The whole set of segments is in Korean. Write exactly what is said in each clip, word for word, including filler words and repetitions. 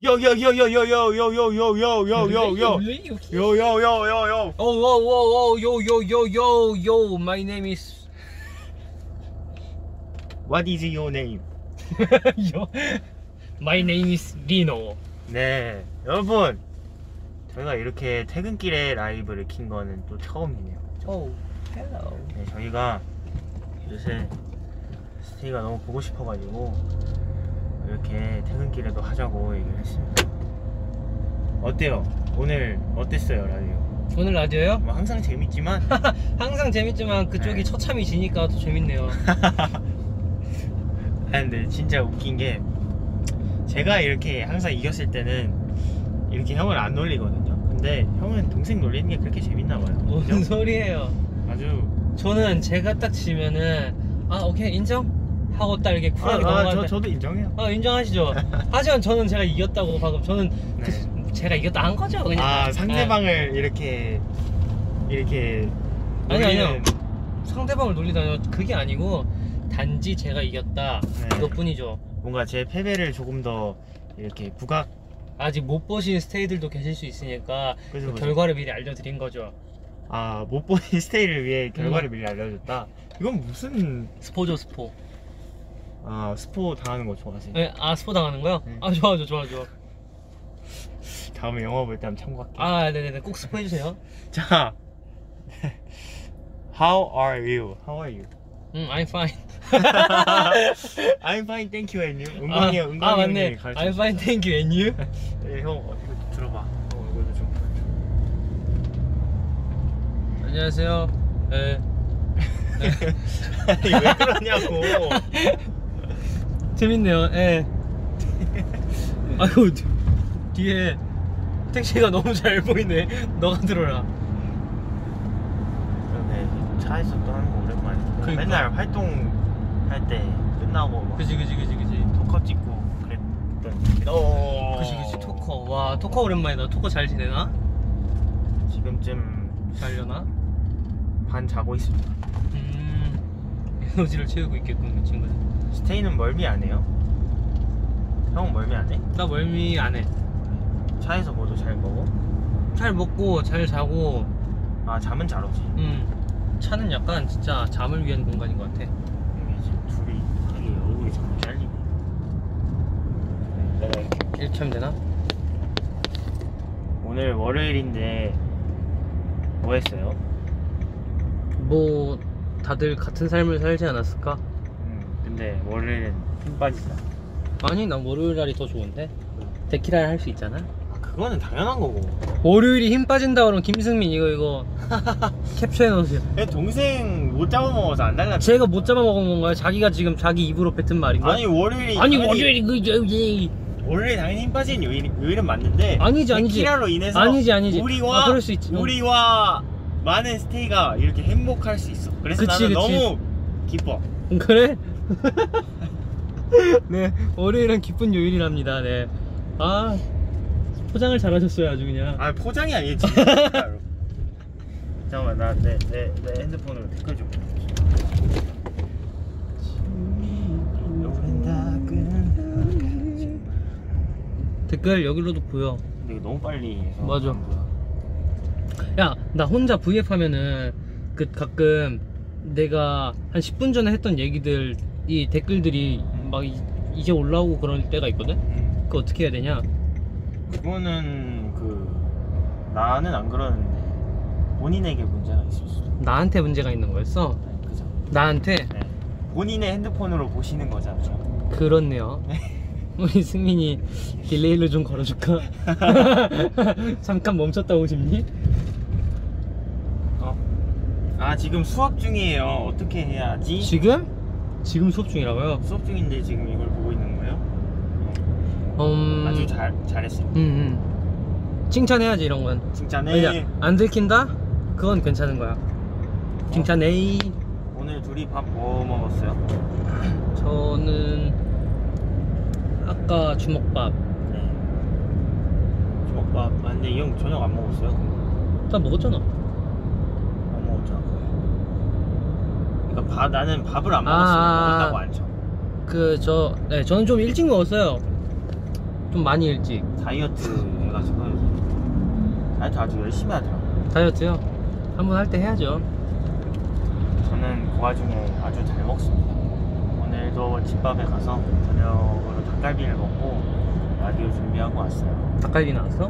Yo yo yo yo yo yo yo yo yo yo yo yo yo yo yo yo yo yo. Oh whoa whoa whoa yo yo yo yo yo. My name is. What is your name? yo. My name is Rino. 네, 여러분, 저희가 이렇게 퇴근길에 라이브를 킨 거는 또 처음이네요. Oh, hello. 네, 저희가 요새 스테이가 너무 보고 싶어가지고 이렇게 퇴근길에도 하자고 얘기를 했습니다. 어때요? 오늘 어땠어요, 라디오? 오늘 라디오요? 뭐 항상 재밌지만 항상 재밌지만 그쪽이 네. 처참히 지니까 더 재밌네요. 아 근데 진짜 웃긴 게 제가 이렇게 항상 이겼을 때는 이렇게 형을 안 놀리거든요. 근데 형은 동생 놀리는 게 그렇게 재밌나 봐요. 뭔 그죠? 소리예요? 아주 저는 제가 딱 지면은 아 오케이 인정? 하고 딱 이렇게 쿨하게 아, 아, 넘어가는데 저, 저도 인정해요. 아 인정하시죠? 하지만 저는 제가 이겼다고 방금 저는 네. 그, 제가 이겼다 한 거죠 그냥. 아 상대방을 네. 이렇게 이렇게 아니 아니요 놀리는... 상대방을 놀리다뇨. 그게 아니고 단지 제가 이겼다 네. 그것뿐이죠. 뭔가 제 패배를 조금 더 이렇게 부각 아직 못 보신 스테이들도 계실 수 있으니까 그죠, 그 그죠. 결과를 미리 알려드린 거죠. 아 못 보신 스테이를 위해 결과를 음. 미리 알려줬다. 이건 무슨 스포죠 스포. 아 스포 당하는 거 좋아하세요? 네, 아 스포 당하는 거요? 네. 아 좋아요 좋아 좋아. 다음에 영화 볼 때 한번 참고할게요. 아 네네네 꼭 스포 해주세요. 자 How are you? How are you? 음 I'm fine. I'm fine, thank you, and you? 은광이 형, 아, 은광이 아 형님이 맞네. 가르쳐 I'm fine, thank you, and you? 네, 형 어, 이거 좀 들어봐. 형 얼굴도 좀 안녕하세요. 네. 아니 왜 그러냐고. 재밌네요. 예. 아이고 뒤- 뒤에 택시가 너무 잘 보이네. 너가 들어라. 네, 차에서 떠나는 거 오랜만이야. 그러니까. 맨날 활동할 때 끝나고 막 그지 그지 그지 그지. 토커 찍고 그랬던. 오. 그지 그지 토커. 와 토커 오랜만이다. 토커 잘 지내나? 지금쯤 잘려나? 반 자고 있습니다. 음 에너지를 채우고 있겠군 그 친구들. 스테이는 멀미 안 해요? 형은 멀미 안 해? 나 멀미 안 해. 차에서 뭐도 잘 먹어? 잘 먹고 잘 자고. 아 잠은 잘 오지. 음 차는 약간 진짜 잠을 위한 공간인 것 같아. 여기 지금 둘이 되게 얼굴이 자꾸 잘리네. 내가 이렇게 이렇게 하면 되나? 오늘 월요일인데 뭐 했어요? 뭐 다들 같은 삶을 살지 않았을까? 음, 근데 월요일은 힘 빠진다. 아니 난 월요일 날이 더 좋은데 데키라를 할 수 있잖아. 아, 그거는 당연한 거고. 월요일이 힘 빠진다 그러면 김승민 이거 이거 캡처해 놓으세요. 내 동생 못 잡아먹어서 안 달라. 제가 못 잡아먹은 건가요? 자기가 지금 자기 입으로 뱉은 말인가? 아니 월요일이 아니 당연히- 월요일이 그 여기 월요일 당연히 힘 빠진 요일, 요일은 맞는데 아니지 아니지 키라로 인해서 아니지 아니지 우리와 아, 그럴 수 있지. 우리와 많은 스테이가 이렇게 행복할 수 있어. 그래서 그치, 나는 그치. 너무 기뻐. 그래? 네 월요일은 기쁜 요일이랍니다. 네. 아 포장을 잘하셨어요 아주 그냥. 아 포장이 아니지. 진짜로. 잠깐만 나 내 내 내 핸드폰으로 댓글 좀. 댓글 여기로도 보여. 근데 이거 너무 빨리 해서 맞아. 안 보여. 야 나 혼자 브이에프 하면은 그 가끔 내가 한 십 분 전에 했던 얘기들 이 댓글들이 막 이, 이제 올라오고 그럴 때가 있거든? 음. 그거 어떻게 해야 되냐? 그거는 그 나는 안 그러는데 본인에게 문제가 있을 수도. 나한테 문제가 있는 거였어? 네, 그죠. 나한테? 네. 본인의 핸드폰으로 보시는 거잖아요. 그렇네요. 우리 승민이 딜레이를 좀 걸어줄까? 잠깐 멈췄다 오십니? 어? 아 지금 수업 중이에요. 어떻게 해야지? 지금? 지금 수업 중이라고요? 수업 중인데 지금 이걸 보고 있는 거예요? 음... 아주 잘 잘했어요. 음, 음. 칭찬해야지 이런 건. 칭찬해. 아니야, 안 들킨다? 그건 괜찮은 거야. 칭찬해. 오늘 둘이 밥 뭐 먹었어요? 저는 아까 주먹밥. 네. 주먹밥. 아 근데 이 형 저녁 안 먹었어요? 나 먹었잖아. 안 먹었잖아. 그러니까 밥 나는 밥을 안 아, 먹었으면 아, 먹었다고 안 쳐. 그 저 네 저는 좀 일찍 먹었어요. 좀 많이 일찍. 다이어트 해가지고 다이어트 아주 열심히 하더라고요. 다이어트요? 한번 할 때 해야죠. 저는 그 와중에 아주 잘 먹습니다. 오늘도 집밥에 가서 저녁으로 닭갈비를 먹고 라디오 준비하고 왔어요. 닭갈비 나왔어?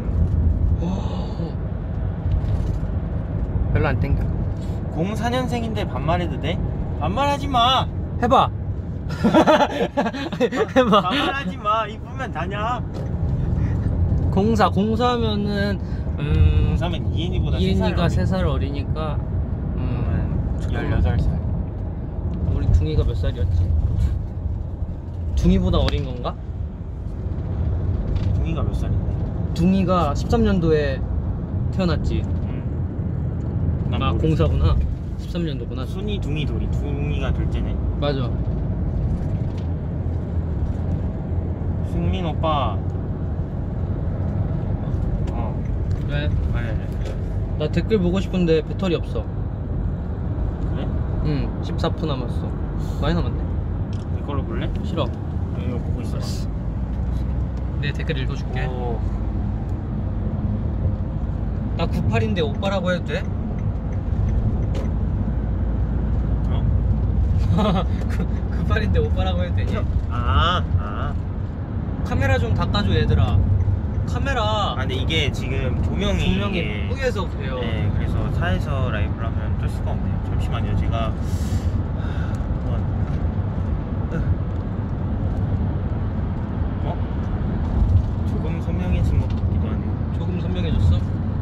별로 안 땡겨. 공사 년생인데 반말해도 돼? 반말하지 마! 해봐. 해봐. 반말하지 마! 이쁘면 다냐? 공사 공사하면은 음 공사면 이엔이보다 이엔이가 세 살 어리니까 음 열여덟 살. 우리 둥이가 몇 살이었지? 둥이보다 어린 건가? 둥이가 몇 살인데? 둥이가 십삼 년도에 태어났지. 응. 난 아 모르겠어. 공사구나. 십삼 년도구나. 순이 둥이 돌이 둥이가 둘째네. 맞아. 승민 오빠. 어. 왜? 아니 아니. 나 댓글 보고 싶은데 배터리 없어. 그래? 응. 십사 분 남았어. 많이 남았네. 이걸로 볼래? 싫어. 이거 보고 있어. 내 댓글 읽어줄게. 오. 나 구십팔인데 오빠라고 해도 돼? 어? 구십팔인데 오빠라고 해도 되니? 아, 아. 카메라 좀 닦아줘 얘들아. 카메라 아 근데 이게 지금 조명이 조명이 이게- 뿌여서 그래요. 네, 그래서 차에서 라이브를 하면 뜰 수가 없네요. 잠시만요, 제가 한번 어? 조금 선명해진 것 같기도 하네요. 조금 선명해졌어?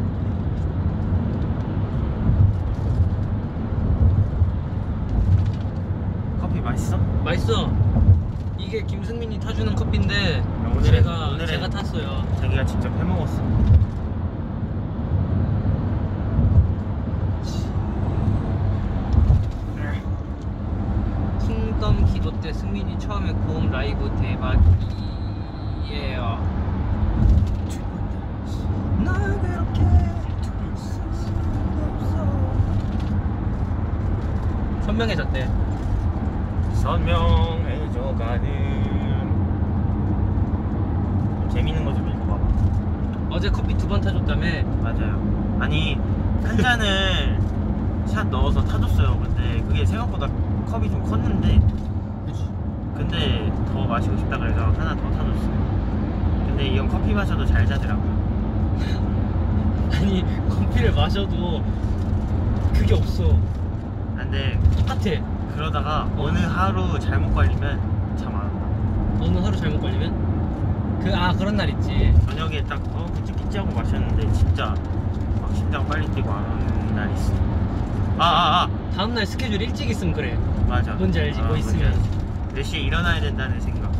커피 맛있어? 맛있어. 이게 김승민이 타주는 커피인데 오늘은- 제가 오늘은- 제가 탔어요. 자기가 직접 해먹었어. 킹덤 기도 때 승민이 처음에 고음 라이브 대박이에요. 날 그렇게 둘 수가 없어. 선명해졌대. 선명해져가는 재밌는 거 좀 읽어봐봐. 어제 커피 두 번 타줬다며. 맞아요. 아니 한 잔을 샷 넣어서 타줬어요. 근데 그게 생각보다 컵이 좀 컸는데 근데 더 마시고 싶다 그래서 하나 더 타줬어요. 근데 이 형 커피 마셔도 잘 자더라고요. 아니 커피를 마셔도 그게 없어. 근데 똑같아. 그러다가 어느 하루 잘못 걸리면 참 안 온다. 어느 하루 잘못 걸리면 그 아 그런 날 있지. 저녁에 딱 어? 그치키치 하고 마셨는데 진짜 막 심장 빨리 뛰고 안 오는 날 있어. 아아아 아, 아. 다음날 스케줄 일찍 있으면 그래. 맞아. 뭔지 알지? 뭐 뭔지 있으면. 알지. 몇 시에 일어나야 된다는 생각.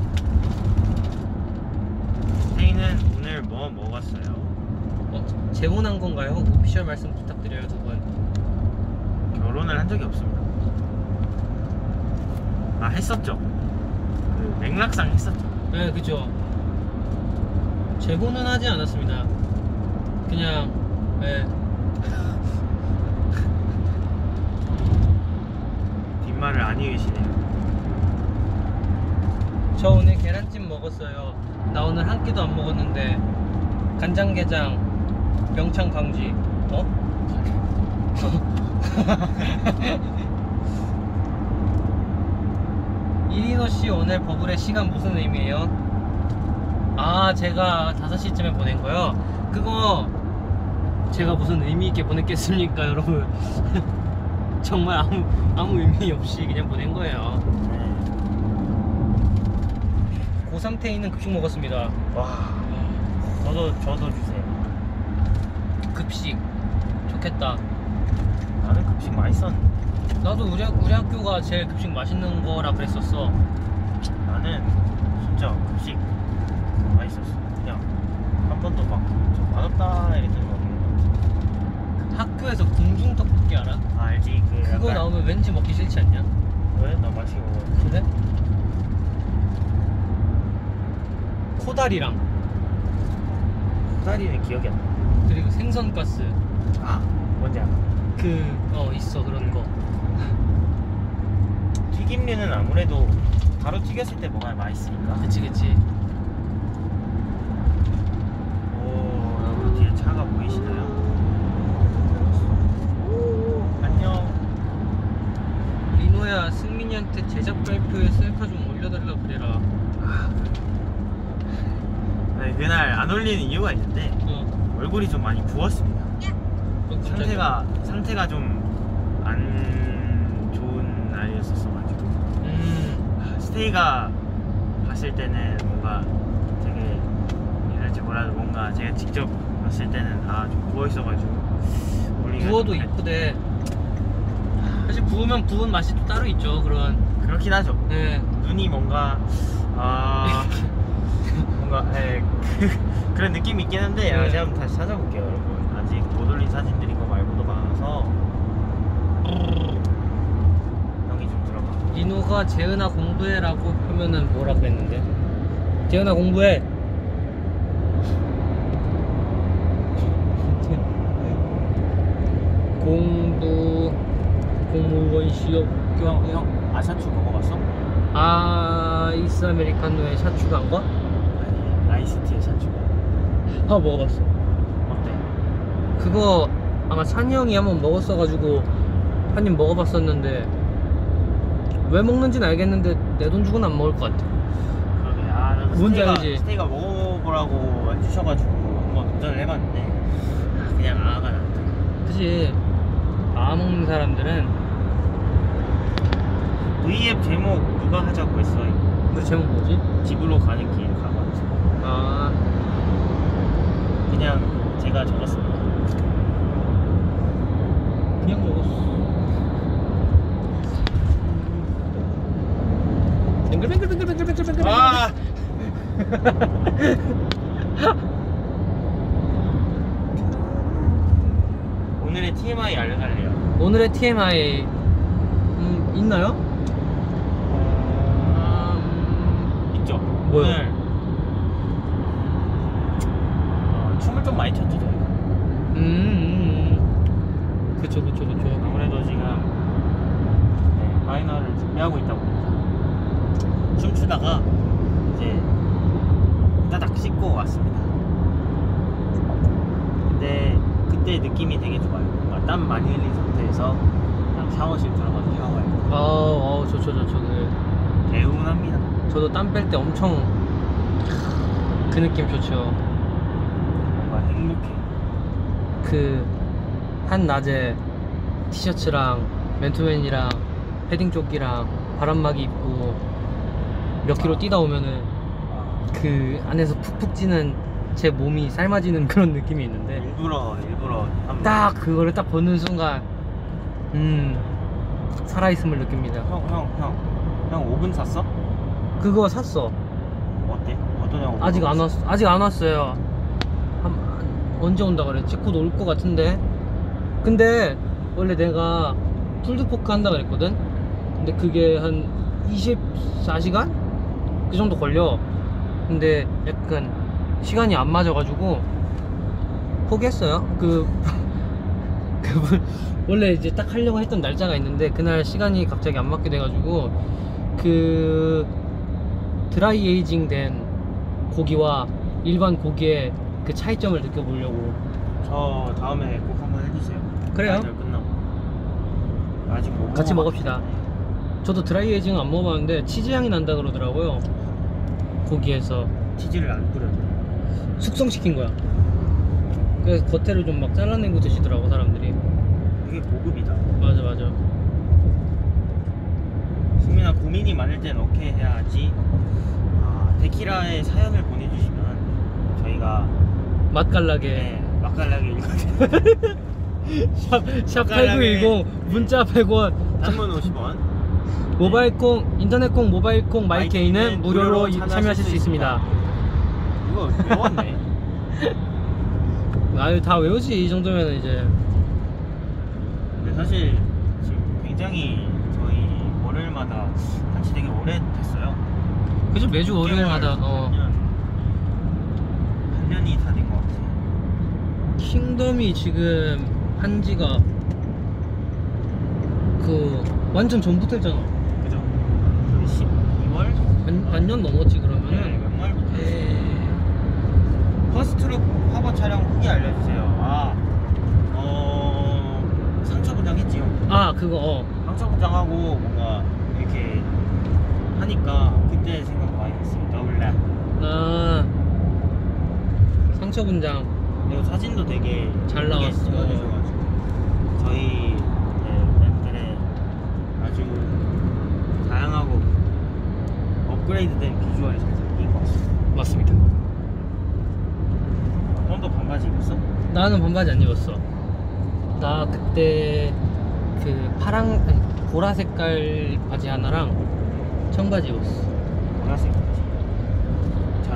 태희는 오늘 뭐 먹었어요? 어, 재혼한 건가요? 오피셜 말씀 부탁드려요 두 분. 결혼을 한 적이 없습니다. 아 했었죠. 그 맥락상 했었죠. 네 그죠. 재혼은 하지 않았습니다. 그냥 네. 뒷말을 안 이으시네요. 저 오늘 계란찜 먹었어요. 나 오늘 한 끼도 안 먹었는데 간장게장 명창 강지. 어? 이리노 씨 오늘 버블의 시간 무슨 의미예요? 아 제가 다섯 시쯤에 보낸 거요. 그거 제가 무슨 의미 있게 보냈겠습니까 여러분? 정말 아무 아무 의미 없이 그냥 보낸 거예요. 네. 고삼 태이는 급식 먹었습니다. 와. 저도 저도 주세요. 급식 좋겠다. 나는 급식 맛있었는데. 나도 우리, 학- 우리 학교가 제일 급식 맛있는 거라 그랬었어. 나는 진짜 급식 맛있었어. 그냥 한 번도 막좀 맛없다 이랬던 거 없는 것 같아. 학교에서 궁중 떡볶이 알아? 아 알지 그 그거 약간- 나오면 왠지 먹기 싫지 않냐? 왜? 나 맛있게 먹어. 그래? 코다리랑 코다리는 기억이 안 나. 그리고 생선가스 아 뭔지 알아. 그 어 있어 그런 거. 튀김류는 아무래도 바로 튀겼을 때 먹어야 맛있으니까. 그치 그치. 밑에 제작 발표에 셀카 좀 올려달라 그래라. 네, 그날 안 올리는 이유가 있는데 어. 얼굴이 좀 많이 부었습니다. 어, 깜짝이야. 상태가 상태가 좀 안 좋은 날이었었어가지고 음. 스테이가 봤을 때는 뭔가 되게 이럴지 몰라도 뭔가 제가 직접 봤을 때는 아 좀 부어 있어가지고 올리기가 부어도 좀 이쁘대. 사실 부으면 부은 맛이 또 따로 있죠. 그런. 그렇긴 하죠. 네. 눈이 뭔가 아 뭔가 에, 그, 그런 느낌이 있긴 한데 아, 네. 제가 한번 다시 찾아볼게요 여러분. 아직 못 올린 사진들이 거 말고도 많아서 형이 좀 들어봐. 인호가 재은아 공부해라고 하면은 뭐라 그랬는데? 재은아 공부해. 공부 공무원 시험. 형, 형 아샤추 먹어봤어? 아이스 아메리카노에 샷 추가한 거? 아니 아이스티에 샤추. 아 먹어봤어. 어때? 그거 아마 찬이 형이 한번 먹었어가지고 한 입 먹어봤었는데 왜 먹는지는 알겠는데 내 돈 주고는 안 먹을 것 같아. 그러게 아 나도 뭔지 스테이가, 알지? 스테이가 먹어보라고 해주셔가지고 한번 도전을 해봤는데 아, 그냥 아가 낫더라. 그치. 아 먹는 사람들은 브이앱 제목 누가 하자고 했어요? 그 제목 뭐지? 집으로 가는 길 가가지고 아 그냥 제가 적었습니다. 그냥 먹었어. 뱅글뱅글뱅글뱅글뱅글뱅글. 아 오늘의 티엠아이 알려달래요. 오늘의 티엠아이 음, 있나요? 음, 있죠? 뭐요? 오늘 어, 춤을 좀 많이 췄죠 저희가. 음, 음, 음. 그쵸 그쵸 그쵸. 아무래도 지금 네, 파이널을 준비하고 있다 보니까 춤추다가 이제 따닥 씻고 왔습니다. 근데 그때 느낌이 되게 좋아요. 뭔가 땀 많이 흘린 상태에서 딱 샤워실 들어가서 샤워해요. 아, 어, 좋죠 좋죠. 그 개운합니다. 저도 땀 뺄 때 엄청 그 느낌 좋죠. 뭔가 행복해. 그 한낮에 티셔츠랑 맨투맨이랑 패딩 조끼랑 바람막이 입고 몇 킬로 아. 뛰다 오면은 아, 그 안에서 푹푹 찌는 제 몸이 삶아지는 그런 느낌이 있는데 일부러 일부러 한 딱 그거를 딱 보는 순간 음 살아있음을 느낍니다. 형 형 형 형 오븐 샀어? 그거 샀어. 어때? 어떠냐? 오븐 아직 안 샀어? 왔어. 아직 안 왔어요. 한, 언제 온다 그랬지? 곧 올 것 같은데. 근데 원래 내가 풀드포크 한다 그랬거든. 근데 그게 한 이십사 시간 그 정도 걸려. 근데 약간 시간이 안 맞아가지고 포기했어요. 그 그분 원래 이제 딱 하려고 했던 날짜가 있는데 그날 시간이 갑자기 안 맞게 돼가지고 그 드라이 에이징 된 고기와 일반 고기의 그 차이점을 느껴보려고. 저 다음에 꼭 한번 해주세요. 그래요? 파이널 끝나고 아직 못 같이 먹어봤기 먹읍시다. 때문에. 저도 드라이 에이징은 안 먹어봤는데 치즈 향이 난다 그러더라고요. 고기에서 치즈를 안 뿌려요. 숙성시킨 거야. 그래서 겉에를 좀 막 잘라내고 드시더라고 사람들이. 이게 고급이다. 맞아 맞아. 승민아 고민이 많을 땐 어떻게 해야 하지? 아, 데키라에 사연을 보내주시면 저희가 맛깔나게. 네, 맛깔나게 읽어드릴게요. 샵, 샵 팔구일공 문자 백 원, 단문 오십 원. 모바일 콩, 인터넷 콩, 모바일 콩, 마이케이는 마이케이는 무료로 무료로 이- 참여하실 참여하실 수 수 있습니다. 이거 외웠네. 아유 다 외우지 이 정도면 이제. 근데 사실 지금 굉장히 저희 월요일마다 한지 되게 오래됐어요. 그죠 매주 육 개월, 월요일마다 어. 한 년, 한 년이 다 된 것 같아요. 킹덤이 지금 한지가 그 완전 전부터 했잖아. 그죠? 저희 십이월? 반년 넘었지 네, 그러면은. 몇 말부터 했어요. 퍼스트룩 화보 촬영 후기 알려주세요. 아, 어, 상처 분장 했지요. 아 그거 어. 상처 분장하고 뭔가 이렇게 하니까 그때 생각 많이 났어요. 더블락. 아 상처 분장. 그리고 사진도 되게 잘 예쁘게 나왔어. 찍어주셔가지고 저희 네, 멤버들의 아주 다양하고 업그레이드된 비주얼이 잘 담긴 것 같습니다. 맞습니다. 넌도 반바지 입었어? 나는 반바지 안 입었어. 나 그때 그 파랑 아니 보라 색깔 바지 하나랑 청바지 입었어. 보라색 바지 잘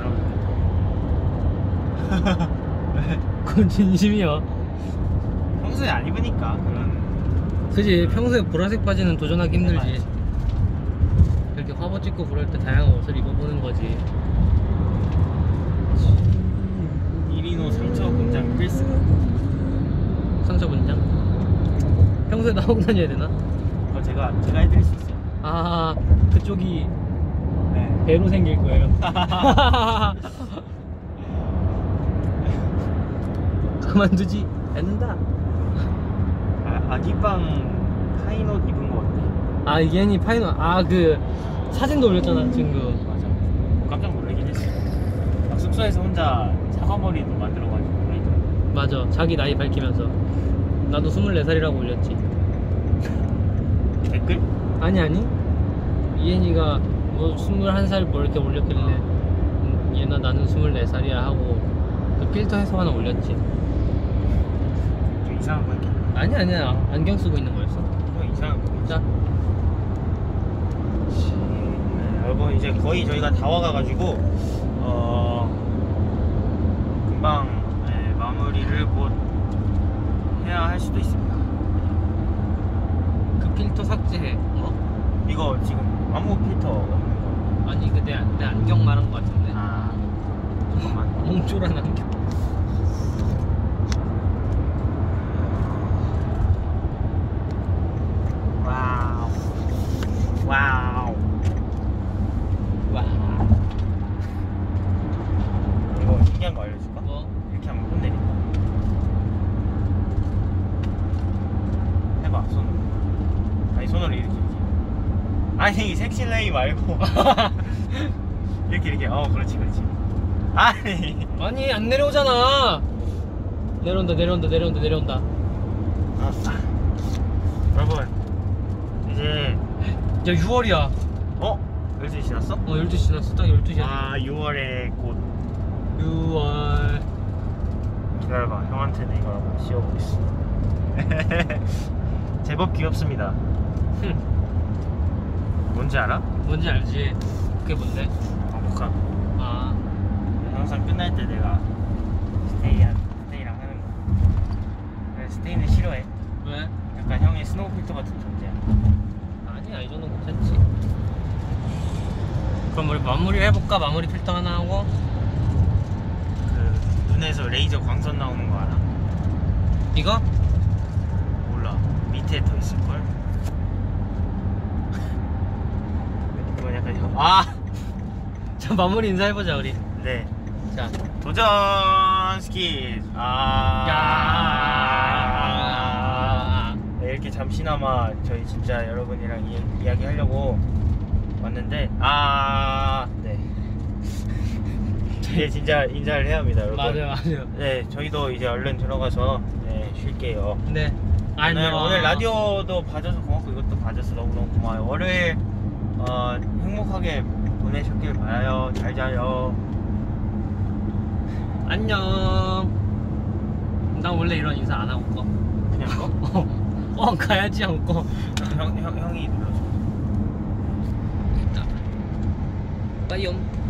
어울린다. 그건 진심이야. 평소에 안 입으니까 그런. 그지 평소에 보라색 바지는 도전하기 힘들지. 이렇게 화보 찍고 그럴 때 다양한 옷을 입어보는 거지. 이리노 상처 분장 필수. 상처 분장? 평소에도 하고 다녀야 되나? 그거 제가 제가 해드릴 수 있어요. 아 그쪽이 네. 배로 생길 거예요. 그만두지 않는다. 아, 아기빵 하이옷 입은 거 어때? 아 이게니 파이널 아그 사진도 올렸잖아 친구. 맞아. 깜짝 놀라긴 했어. 막 숙소에서 혼자 사과머리도 만들어가지고 놀리더라고. 맞아 자기 나이 밝히면서 나도 스물네 살이라고 올렸지. 댓글? 아니 아니 이엔이가 뭐 스물한 살 뭐 이렇게 올렸길래 어. 음, 얘나 나는 스물네 살이야 하고 그 필터 해서 하나 올렸지. 좀 이상한 거 있겠네. 아니 아니야 안경 쓰고 있는 거였어. 좀 이상한 거 있지. 자 네, 여러분 이제 거의 저희가 다 와가가지고 어 금방 네, 마무리를 곧 해야 할 수도 있습니다. 그 필터 삭제해. 어? 이거 지금 아무 필터 없는 거. 아니 그 내 내 안경 말한 거 같은데. 아 잠깐만. 몽졸한 안경. 와우. 와우. 와. 이거 신기한 거 알려줄까? 뭐? 이렇게 하면 혼내린다. 해봐 손으로. 아니 손으로 이렇게 이렇게. 아니 섹시레이 말고 이렇게 이렇게. 어 그렇지 그렇지. 아니. 아니 안 내려오잖아. 내려온다 내려온다 내려온다 내려온다. 아, 여러분 이제 야 유월이야. 어? 열두 시 지났어? 어 열두 시 지났어. 딱 열두 시야. 아 유월에 곧. 유월. 기다려봐 형한테는 이거 한번 씌워보겠어. 제법 귀엽습니다. 흠. 뭔지 알아? 뭔지 알지? 그게 뭔데? 왕복함. 아 항상 끝날 때 내가 스테이랑 스테이랑 하는 거. 그래 스테이는 싫어해. 왜? 약간 형의 스노우 필터 같은 존재야. 아니야 이 정도는 괜찮지. 그럼 우리 마무리 해볼까? 마무리 필터 하나 하고. 그 눈에서 레이저 광선 나오는 거 알아? 이거? 몰라. 밑에 더 있을 걸. 이건 약간 형. 아, 자 마무리 인사해보자 우리. 네. 자 도전 스키. 아. 야. 네, 이렇게 잠시나마 저희 진짜 여러분이랑 이, 이야기하려고 왔는데 아, 네. 이제 진짜 인사를 해야 합니다, 여러분. 맞아요 맞아요. 네, 저희도 이제 얼른 들어가서 네, 쉴게요. 네 오늘, 안녕. 오늘 라디오도 봐줘서 고맙고 이것도 봐줘서 너무너무 고마워요. 월요일 어, 행복하게 보내셨길 바라요. 잘 자요. 안녕. 나 원래 이런 인사 안 하고 꺼. 그냥 거? 어, 어 가야지 하고 꺼. 형, 형, 형이 눌러줘. 빠이옴.